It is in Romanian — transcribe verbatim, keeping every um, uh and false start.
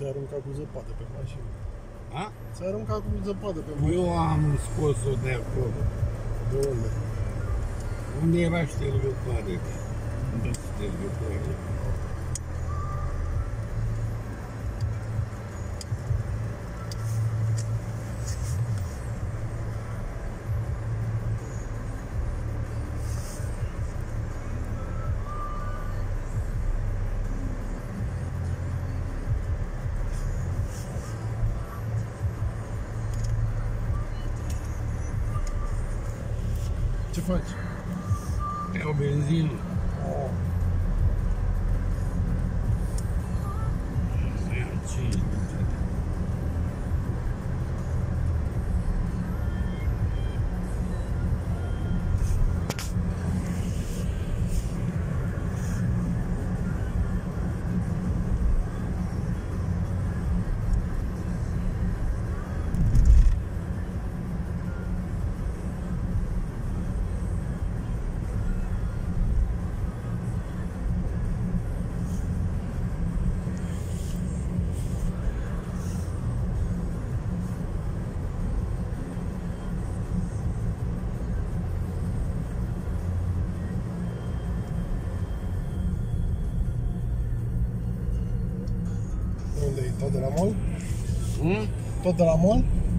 ți-ai aruncat cu zăpadă pe mașină. A? Ți-ai aruncat cu zăpadă pe mașină. Eu am scos-o de acolo. De unde? Unde era ștergătoare? Unde ștergătoare? Ce faci? Iau benzină. Oh. Să iau cinci. Unde e? Tot de la mall? Hmm? Tot de la mall?